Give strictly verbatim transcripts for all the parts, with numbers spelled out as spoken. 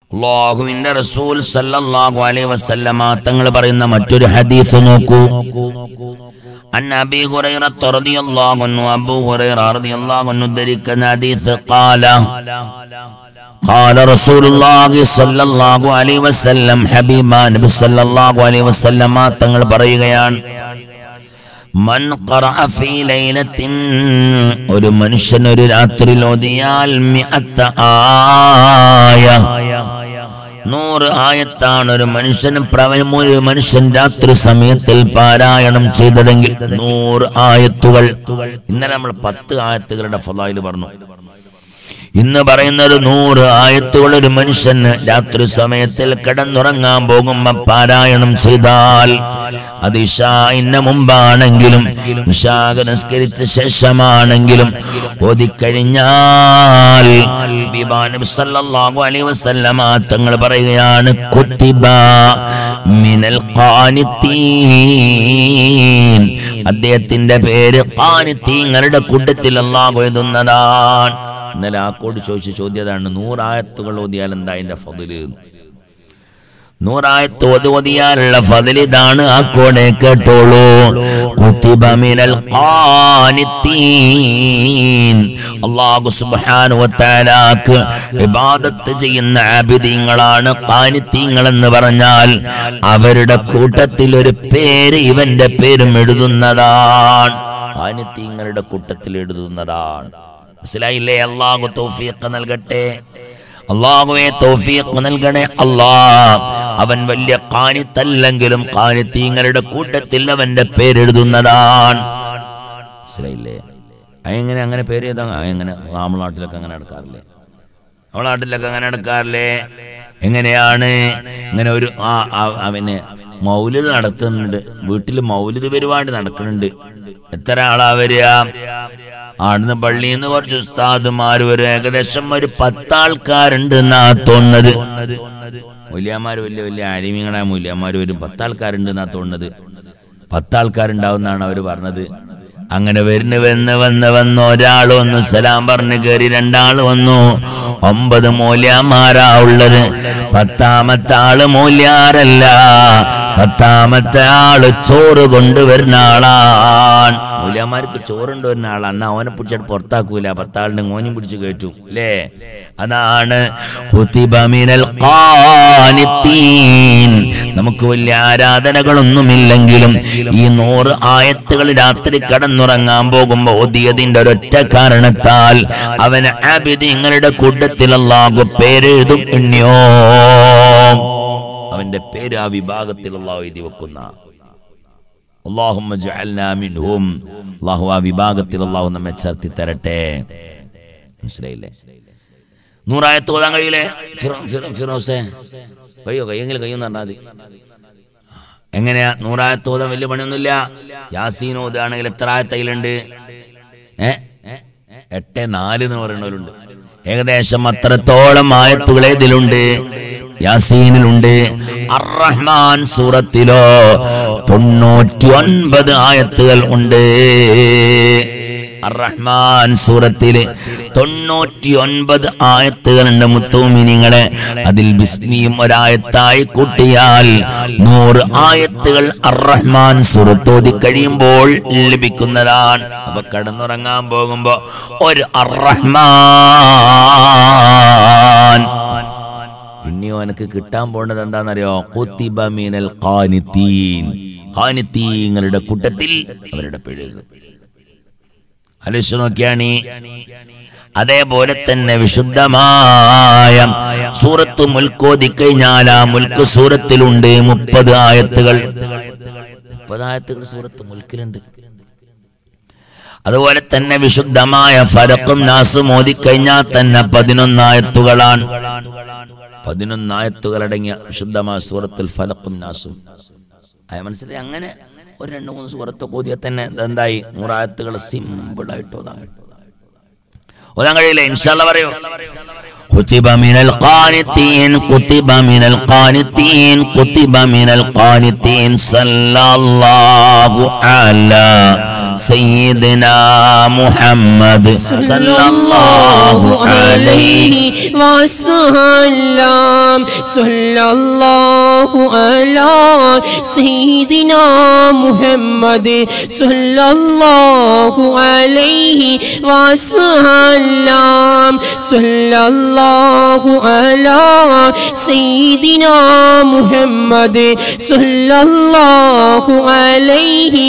അല്ലാഹുവിന്റെ റസൂൽ സല്ലല്ലാഹു അലൈഹി വസല്ലമ തങ്ങൾ പറയുന്ന മറ്റൊരു ഹദീസ് നോക്കൂ. അൻ അബീ ഹുറൈറ റളിയല്ലാഹു അൻഹു അബൂ ഹുറൈറ റളിയല്ലാഹു അൻഹു ധരിക്കുന്ന ഹദീസ് ഖാല ഖാല റസൂലുള്ളാഹി സ്വല്ലല്ലാഹു അലൈഹി വസല്ലം ഹബീബാ നബി സ്വല്ലല്ലാഹു അലൈഹി വസല്ലമ തങ്ങൾ പറയുകയാണ്, മൻ ഖറഅ ഫീ ലൈലത്തിൻ, ഒരു മനുഷ്യൻ ഒരു രാത്രിയിൽ ഓതിയാൽ മിഅത്ത ആയ, നൂറ് ആയത്താണ് ഒരു മനുഷ്യന് ഒരു മനുഷ്യൻ രാത്രി സമയത്തിൽ പാരായണം ചെയ്തതെങ്കിൽ നൂറ് ആയത്തുകൾ. ഇന്നലെ നമ്മൾ പത്ത് ആയത്തുകളുടെ ഫളായില് പറഞ്ഞു. ഇന്ന് പറയുന്ന ഒരു നൂറ് ആയത്തുകൾ ഒരു മനുഷ്യന് രാത്രി സമയത്തിൽ കിടന്നുറങ്ങാൻ പോകുമ്പോ പാരായണം ചെയ്താൽ, അത് ഇശാഇന് മുമ്പാണെങ്കിലും ഇശാ നിസ്കരിച്ച ശേഷമാണെങ്കിലും ഓതിക്കഴിഞ്ഞാൽ നബി സല്ലല്ലാഹു അലൈഹി വസല്ലമ തങ്ങൾ പറയുകയാണ്, കുത്തിബ മിനൽ ഖാനിത്തീൻ, അദ്ദേഹത്തിന്റെ പേര് ഖാനിത്തീങ്ങളുടെ കൂട്ടത്തിൽ അല്ലാഹു എഴുതുന്നതാണ്. ഇന്നലെ ആക്കോട് ചോദിച്ച ചോദ്യതാണ്, നൂറായത്തുകൾ ഓതിയാൽ എന്താ അതിന്റെ ഫളില്? നൂറായത്ത് ഓതി ഓതിയാലുള്ള ഫളിൽ ഇതാണ്. ആക്കോടെ കേട്ടോളൂ. കുതിബ മിനൽ ഖാനിത്തീൻ, അല്ലാഹു സുബ്ഹാനഹു വ തആലാക്ക് ഇബാദത്ത് ചെയ്യുന്ന ആബിദീങ്ങളാണ് ഖാനിത്തീങ്ങൾ എന്ന് പറഞ്ഞാൽ അവരുടെ കൂട്ടത്തിൽ ഒരു പേര് ഇവന്റെ പേരും എഴുതുന്നതാണ്. ഖാനിത്തീങ്ങളുടെ കൂട്ടത്തിൽ എഴുതുന്നതാണ്. മനസ്സിലായില്ലേ? അല്ലാഹു തൗഫീഖ് നൽകട്ടെ. അല്ലാഹുവേ തൗഫീഖ് നൽകണേ അല്ലാഹ്. അവൻ വലിയ ഖാനിത്തല്ലെങ്കിലും ഖാനിത്തീങ്ങളുടെ കൂട്ടത്തിൽ അവന്റെ പേരെഴുതുന്നതാണ്. മനസ്സിലായില്ലേ? എങ്ങനെ അങ്ങനെ പേര് ചെയ്താ എങ്ങനെ? നമ്മുടെ നാട്ടിലൊക്കെ അങ്ങനെ നടക്കാറില്ലേ? നമ്മുടെ നാട്ടിലൊക്കെ അങ്ങനെ നടക്കാറില്ലേ? എങ്ങനെയാണ്? ഇങ്ങനെ ഒരു ആ അവന് മൗലിദ് നടത്തുന്നുണ്ട്, വീട്ടിൽ മൗലിദ് പരിപാടി നടക്കുന്നുണ്ട്. എത്ര ആളാ വരിക? ആടുന്ന പള്ളിയിൽ നിന്ന് കുറച്ച് ഉസ്താദുമാർ വരും. ഏകദേശം ഒരു പത്താൾക്കാരുണ്ട് എന്നാ തോന്നുന്നത്. മൂല്യന്മാര് വലിയ വലിയ ആലിമീങ്ങളായ മൂല്യന്മാര് വരും. പത്താൾക്കാരുണ്ട് എന്നാ തോന്നുന്നത്. പത്താൾക്കാരുണ്ടാവുന്നാണ് അവര് പറഞ്ഞത്. അങ്ങനെ വരുന്ന് വന്ന് വന്ന് വന്ന് ഒരാൾ വന്നു സലാം പറഞ്ഞ് കയറി. രണ്ടാള് വന്നു. ഒമ്പത് മൂല്യന്മാരാ ഉള്ളത്. പത്താമത്തെ ആള് മൂല്യാരല്ല, പത്താമത്തെ ആള് ചോറ് കൊണ്ടുവരുന്ന ആളാണ്. മൂല്യന്മാർക്ക് ചോറുണ്ട് വരുന്ന ആളാണ്. എന്നാ അവനെ പിടിച്ചിട്ട് പുറത്താക്കൂല, പത്താളിനെ ഓനും പിടിച്ച് കയറ്റു അല്ലേ? അതാണ് കുതിബ മിനൽ ഖാനിത്തീൻ. നമുക്ക് വലിയ ആരാധനകളൊന്നുമില്ലെങ്കിലും ഈ നൂറ് ആയത്തുകൾ രാത്രി കടന്നുറങ്ങാൻ പോകുമ്പോ ഓതിയതിന്റെ ഒരൊറ്റ കാരണത്താൽ അവന് ആബിദീങ്ങളുടെ കൂട്ടത്തിൽ അല്ലാഹു പേരെഴുതും. എണ്ണിയോ അവന്റെ പേര് ആ വിഭാഗത്തിൽ അല്ലാഹു എഴുതി വെക്കുന്ന. അല്ലാഹുമ്മ ജഅൽനാ മിൻഹും. അല്ലാഹു ആ വിഭാഗത്തിൽ അല്ലാഹു നമ്മെ ചേർത്തി തരട്ടെ. മനസ്സിലായില്ലേ? നൂറായത്ത് ഓതാൻ കഴിയില്ലേ? ഫിറോസേ കയ്യോ കയ്യെങ്കിലും കയ്യൊന്ന് പറഞ്ഞാൽ മതി. എങ്ങനെയാ നൂറായത്ത് ഓതാൻ? വലിയ പണിയൊന്നുമില്ല. യാസീൻ ഓതാണെങ്കിൽ എത്ര ആയത്തയിലുണ്ട്? ഏ എട്ട് നാല് എന്ന് പറയുന്നവരുണ്ട്. ഏകദേശം അത്രത്തോളം ആയത്തുകൾ ഇതിലുണ്ട്. യാസീനിലുണ്ട്. അർ-റഹ്മാൻ സൂറത്തിലോ തൊണ്ണൂറ്റി ഒൻപത് ആയത്തുകൾ ഉണ്ട്. അർ-റഹ്മാൻ സൂറത്തില് തൊണ്ണൂറ്റി ഒൻപത് ആയത്തുകളുണ്ട് മുത്തുമിനിങ്ങളെ. അതിൽ ബിസ്മിയും ഒരായത്തായി കൂട്ടിയാൽ നൂറ് ആയത്തുകൾ അർ-റഹ്മാൻ സൂറത്ത് ഓതി കഴിയുമ്പോൾ ലഭിക്കുന്നതാണ്. അപ്പൊ കടന്നുറങ്ങാൻ പോകുമ്പോ ഒരു അർ-റഹ്മാൻ. ഇനി അവനക്ക് കിട്ടാൻ പോണത് എന്താണെന്നറിയോ? കുതിബ മിനൽ ഖാനിത്തീൻ. ഖാനിത്തീങ്ങളുടെ കൂട്ടത്തിൽ അവരുടെ പേര് ആലോചിച്ച് നോക്കിയാണ്. അതേപോലെ തന്നെ വിശുദ്ധമായ സൂറത്ത് മുൽക്ക് ഓതിക്കഴിഞ്ഞാൽ ആ മുൽക്ക് സൂറത്തിലുണ്ട് മുപ്പത് ആയത്തുകൾ. മുപ്പത് ആയത്തുകൾ സൂറത്ത് മുൽക്കിലുണ്ട്. അതുപോലെ തന്നെ വിശുദ്ധമായ ഫലഖും നാസും ഓതിക്കഴിഞ്ഞാൽ തന്നെ പതിനൊന്നായത്തുകളാണ്. പതിനൊന്നായത്തുകൾ അടങ്ങിയ വിശുദ്ധമായ സൂറത്തുൽ ഫലഖും നാസും. അയ മനസ്സിലായി? അങ്ങനെ ഒരു രണ്ട് മൂന്ന് സൂറത്ത് ഓതിയാൽ തന്നെ എന്തായി? നൂറായത്തുകൾ സിമ്പിൾ ആയിട്ട് ഓതാൻ ഓതാൻ കഴിയില്ല. ഇൻഷാ അല്ലാഹ് പറയൂ. കുതിബ മിനൽ ഖാനിത്തീൻ, കുതിബ മിനൽ ഖാനിത്തീൻ, കുതിബ മിനൽ ഖാനിത്തീൻ. സല്ലല്ലാഹു അലാ സയ്യിദനാ മുഹമ്മദ് സല്ലല്ലാഹു അലൈഹി വസല്ലം സല്ലല്ലാഹു അലാ സയ്യിദിനാ മുഹമ്മദ് സല്ലല്ലാഹു അലൈഹി വസല്ലം സല്ലല്ലാഹു അലാ സയ്യിദിനാ മുഹമ്മദ് സല്ലല്ലാഹു അലൈഹി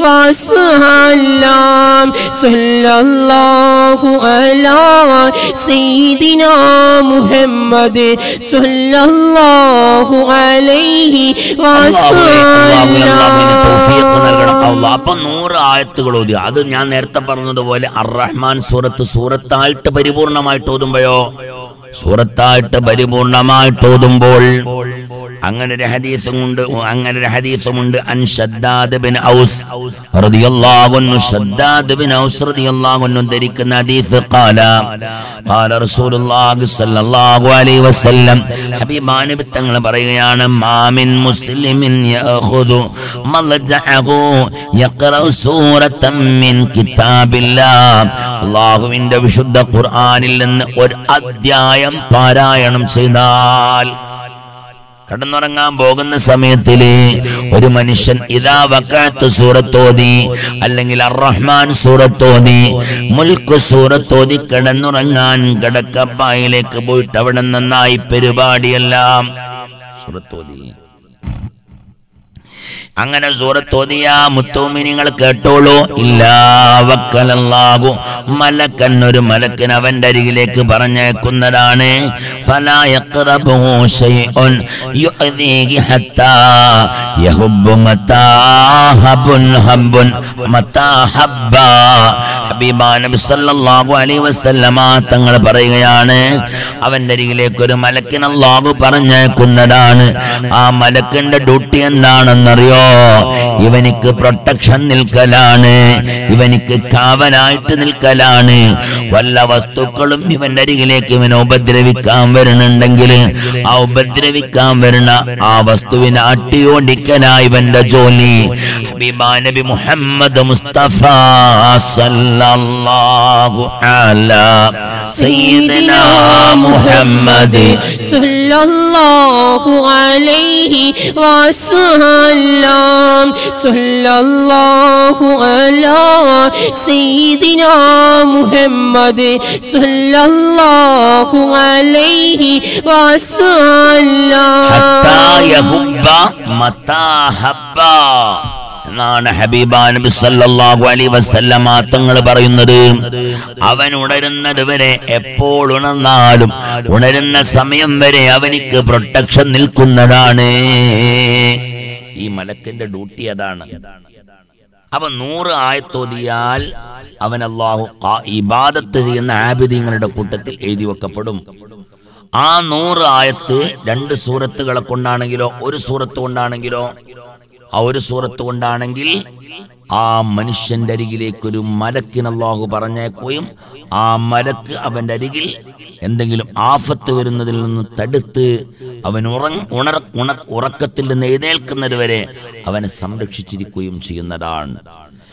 വസല്ലം സല്ലല്ലാഹു അലാ സയ്യിദിനാ മുഹമ്മദ് സല്ലല്ലാഹു അലൈഹി വസല്ലം. അപ്പൊ നൂറ് ആയത്തുകൾ ഓതി. അത് ഞാൻ നേരത്തെ പറഞ്ഞതുപോലെ അർ റഹ്മാൻ സൂറത്ത് സൂറത്തായിട്ട് പരിപൂർണമായിട്ട് ഓതുമ്പോഴോ സൂറത്തായിട്ട് പരിപൂർണമായിട്ട് ഓതുമ്പോൾ അങ്ങനെ ഒരു ഹദീസുമുണ്ട് അങ്ങനെ ഒരു ഹദീസുമുണ്ട് അൻ ശദ്ദാദ് ബിൻ ഔസ് റളിയല്ലാഹു അൻഹു ശദ്ദാദ് ബിൻ ഔസ് റളിയല്ലാഹു അൻഹു ധരിക്കുന്ന ഹദീസ് ഖാല ഖാല റസൂലുള്ളാഹി സ്വല്ലല്ലാഹു അലൈഹി വസല്ലം ഹബീബാന നബി തങ്ങൾ പറയുകയാണ് മാമിൻ മുസ്ലിമിൻ യഅഖുദു മൽജഅഹു യഖറഉ സൂറത്തൻ മിൻ കിതാബില്ലാഹ് അല്ലാഹുവിന്റെ വിശുദ്ധ ഖുർആനിൽ നിന്ന് ഒരു അധ്യായം പാരായണം ചെയ്താൽ കടന്നുറങ്ങാൻ പോകുന്ന സമയത്തില് ഒരു മനുഷ്യൻ ഇദാ വഖഅത്ത് സൂറത്തോതി അല്ലെങ്കിൽ അർ റഹ്മാൻ സൂറത്തോതി മുൽക്ക് സൂറത്തോതി കിടന്നുറങ്ങാൻ കിടക്കപ്പായിലേക്ക് പോയിട്ട് അവിടെ നന്നായി പരിപാടിയെല്ലാം സൂറത്തോതി അങ്ങനെ സൂറത്തോതിയ മുത്തുമിനിങ്ങൾ കേട്ടോളൂ ഇല്ലാ വക്കലല്ലാഹു മലക്കൻ ഒരു മലക്കിന് അവന്റെ അരികിലേക്ക് പറഞ്ഞേക്കുന്നതാണ് ഫലാ യഖറബുഹു ശൈഉൻ യുഅദീഹി ഹത്താ യഹബ്ബു മതാ ഹബ്ബുൻ ഹബ്ബുൻ മതാ ഹബ്ബാ. ഹബീബാന നബി സല്ലല്ലാഹു അലൈഹി വസല്ലമ തങ്ങൾ പറയുകയാണ് അവന്റെ അരികിലേക്ക് ഒരു മലക്കിന് അല്ലാഹു പറഞ്ഞേക്കുന്നതാണ്. ആ മലക്കിന്റെ ഡ്യൂട്ടി എന്താണെന്നറിയോ? ഇവനിക്ക് പ്രൊട്ടക്ഷൻ നിൽക്കലാണ്, ഇവനിക്ക് കാവലായിട്ട് നിൽക്കലാണ്. വല്ല വസ്തുക്കളും ഇവന്റെ അരികിലേക്ക് ഇവനെ ഉപദ്രവിക്കാൻ വരുന്നുണ്ടെങ്കിൽ ആ ഉപദ്രവിക്കാൻ വരുന്ന ആ വസ്തുവിനെ അട്ടിയോടിക്കലാ ഇവന്റെ ജോലി. ഹബീബാ നബി മുഹമ്മദ് മുസ്തഫ സല്ലല്ലാഹു അലാ സയ്യിദനാ മുഹമ്മദ് സല്ലല്ലാഹു അലൈഹി വസല്ലം സല്ലല്ലാഹു അലാ സയ്യിദിനാ മുഹമ്മദ് സല്ലല്ലാഹു അലൈഹി വസല്ലം ഹത്താ യഹബ്ബ മതാ ഹബ്ബ എന്നാണ് ഹബീബാ നബി സല്ലല്ലാഹു അലൈഹി വസല്ലമ തങ്ങൾ പറയുന്നത്. അവൻ ഉണരുന്നത് വരെ എപ്പോൾ ഉണർന്നാലും ഉണരുന്ന സമയം വരെ അവനിക്ക് പ്രൊട്ടക്ഷൻ നിൽക്കുന്നതാണ്. ഈ മലക്കിന്റെ ഡ്യൂട്ടി അതാണ്. അപ്പൊ നൂറ് ആയത്തോതിയാൽ അവൻ അല്ലാഹു ഇബാദത്ത് ചെയ്യുന്ന ആബിദീങ്ങളുടെ കൂട്ടത്തിൽ എഴുതി വെക്കപ്പെടും. ആ നൂറ് ആയത്ത് രണ്ട് സൂറത്തുകളെ കൊണ്ടാണെങ്കിലോ ഒരു സൂറത്ത് കൊണ്ടാണെങ്കിലോ ആ ഒരു സൂറത്ത് കൊണ്ടാണെങ്കിൽ ആ മനുഷ്യന്റെ അരികിലേക്ക് ഒരു മലക്കിന് അല്ലാഹു പറഞ്ഞേക്കുകയും ആ മലക്ക് അവന്റെ അരികിൽ എന്തെങ്കിലും ആഫത്ത് വരുന്നതിൽ നിന്ന് തടുത്ത് അവൻ ഉറങ്ങ ഉണർ ഉണർ ഉറക്കത്തിൽ നിന്ന് എഴുന്നേൽക്കുന്നത് വരെ അവനെ സംരക്ഷിച്ചിരിക്കുകയും ചെയ്യുന്നതാണ്.